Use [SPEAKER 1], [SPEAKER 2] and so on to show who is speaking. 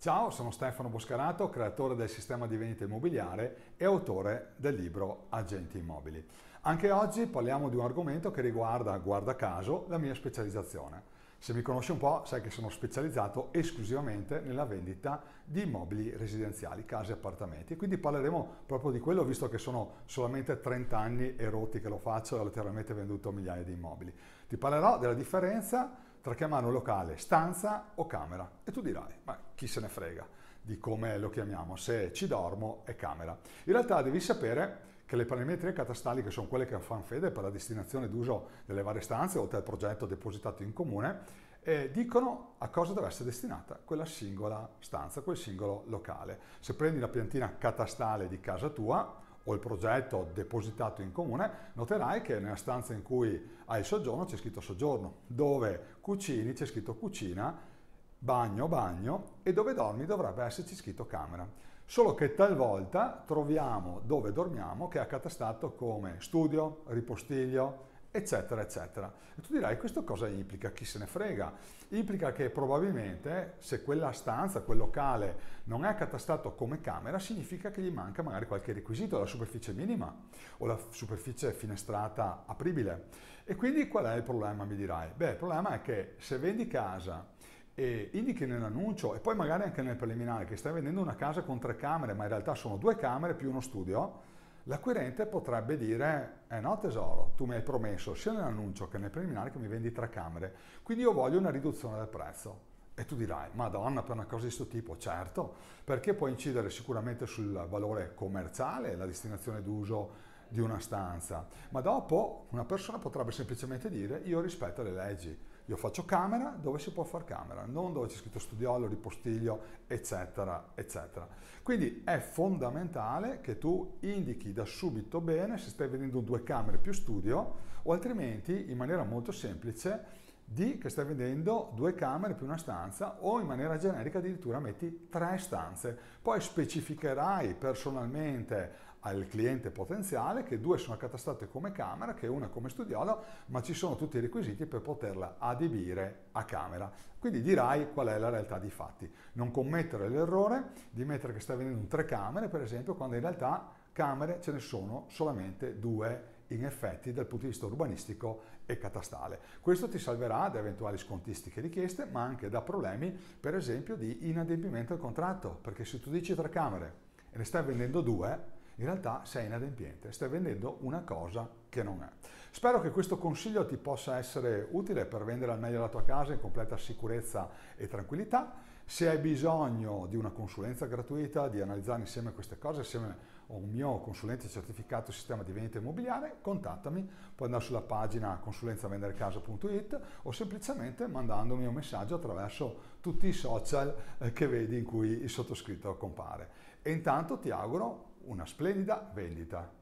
[SPEAKER 1] Ciao, sono Stefano Boscarato, creatore del sistema di vendita immobiliare e autore del libro Agenti Immobili. Anche oggi parliamo di un argomento che riguarda, guarda caso, la mia specializzazione. Se mi conosci un po', sai che sono specializzato esclusivamente nella vendita di immobili residenziali, case e appartamenti. Quindi parleremo proprio di quello, visto che sono solamente 30 anni e rotti che lo faccio e ho letteralmente venduto migliaia di immobili. Ti parlerò della differenza tra chiamare un locale stanza o camera. E tu dirai, ma chi se ne frega di come lo chiamiamo, se ci dormo è camera. In realtà devi sapere che le planimetrie catastali, che sono quelle che fanno fede per la destinazione d'uso delle varie stanze, oltre al progetto depositato in comune, dicono a cosa deve essere destinata quella singola stanza, quel singolo locale. Se prendi la piantina catastale di casa tua, o il progetto depositato in comune, noterai che nella stanza in cui hai il soggiorno c'è scritto soggiorno, dove cucini c'è scritto cucina, bagno, bagno, e dove dormi dovrebbe esserci scritto camera. Solo che talvolta troviamo dove dormiamo che è accatastato come studio, ripostiglio, eccetera, eccetera. E tu dirai, questo cosa implica? Chi se ne frega? Implica che probabilmente se quella stanza, quel locale non è accatastato come camera, significa che gli manca magari qualche requisito, la superficie minima o la superficie finestrata apribile. E quindi qual è il problema, mi dirai? Beh, il problema è che se vendi casa e indichi nell'annuncio e poi magari anche nel preliminare che stai vendendo una casa con 3 camere, ma in realtà sono 2 camere più uno studio, l'acquirente potrebbe dire, no tesoro, tu mi hai promesso sia nell'annuncio che nel preliminare che mi vendi 3 camere, quindi io voglio una riduzione del prezzo. E tu dirai, Madonna, per una cosa di questo tipo, certo, perché può incidere sicuramente sul valore commerciale, la destinazione d'uso di una stanza, ma dopo una persona potrebbe semplicemente dire, io rispetto le leggi. Io faccio camera dove si può fare camera, non dove c'è scritto studiolo, ripostiglio, eccetera, eccetera. Quindi è fondamentale che tu indichi da subito bene se stai vendendo 2 camere più studio o altrimenti in maniera molto semplice di che stai vendendo 2 camere più una stanza o in maniera generica addirittura metti 3 stanze. Poi specificherai personalmente al cliente potenziale che 2 sono accatastate come camera, che una come studiolo, ma ci sono tutti i requisiti per poterla adibire a camera. Quindi dirai qual è la realtà dei fatti. Non commettere l'errore di mettere che stai vendendo 3 camere, per esempio, quando in realtà camere ce ne sono solamente 2 in effetti dal punto di vista urbanistico e catastale. Questo ti salverà da eventuali scontistiche richieste, ma anche da problemi, per esempio, di inadempimento del contratto, perché se tu dici 3 camere e ne stai vendendo 2, in realtà sei inadempiente, stai vendendo una cosa che non è. Spero che questo consiglio ti possa essere utile per vendere al meglio la tua casa in completa sicurezza e tranquillità. Se hai bisogno di una consulenza gratuita, di analizzare insieme queste cose, insieme a un mio consulente certificato sistema di vendita immobiliare, contattami, puoi andare sulla pagina consulenzavenderecasa.it o semplicemente mandandomi un messaggio attraverso tutti i social che vedi in cui il sottoscritto compare. E intanto ti auguro una splendida vendita.